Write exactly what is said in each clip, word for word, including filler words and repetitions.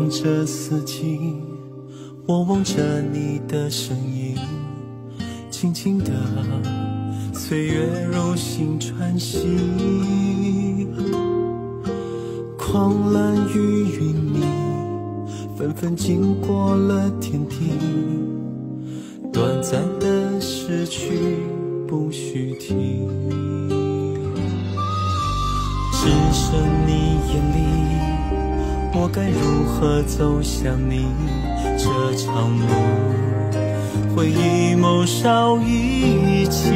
望着四季，我望着你的身影，静静的岁月如星穿行。狂澜与云霓纷纷经过了天地，短暂的失去不许提。只剩你眼里，我该如何走向你？这场路回忆谋少一起，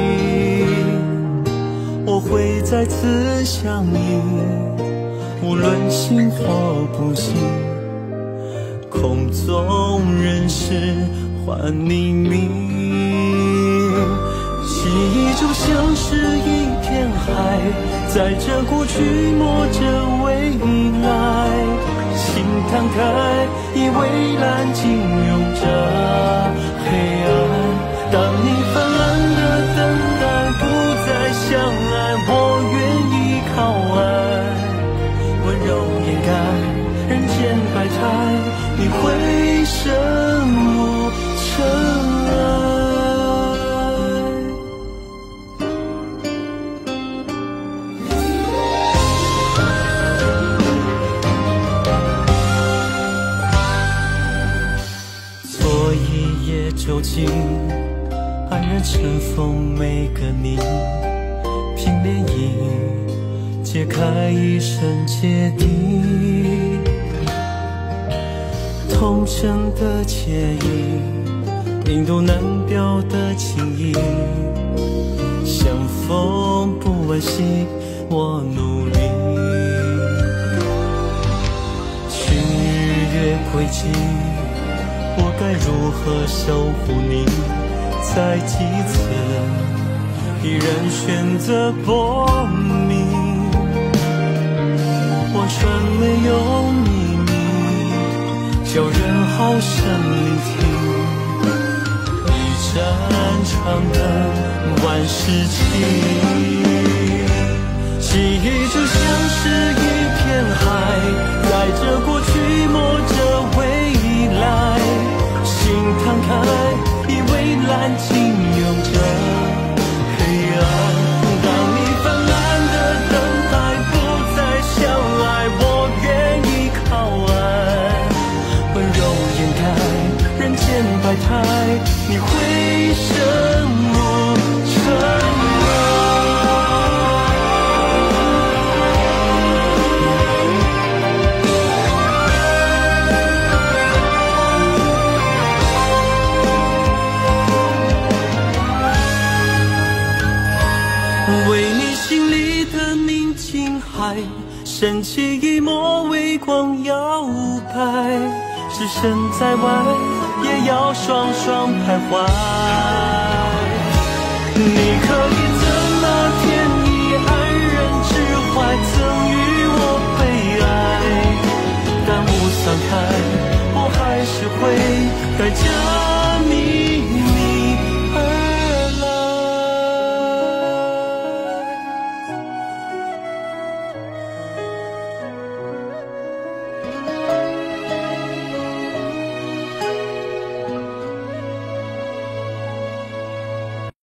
我会再次相依，无论信或不信，空中人世换你名。记忆就像是一片海，在这过去摸着未来，心摊开，以蔚蓝紧拥着黑暗。当你泛滥的等待不再相爱，我愿意靠岸，温柔掩盖人间百态，你会深入尘埃。做一夜酒精，安然尘封每个你，凭涟漪解开一生芥蒂，童真的惬意，印度难表的情意，相逢不惋惜，我努力去逾越轨迹，我该如何守护你？在几次依然选择薄命，我穿没有秘密，叫人好生聆听。一盏长灯万事情，记忆就像是一片海，在这过去摸着未来，心摊开，以蔚蓝紧拥着黑暗。当你泛滥的等待不再相爱，我愿意靠岸，温柔掩盖人间百态，你会深入尘为你心里的宁静海，升起一抹微光摇摆，置身在外也要双双徘徊。你可以怎么天意安然之怀，曾与我被爱，但雾散开，我还是会带着你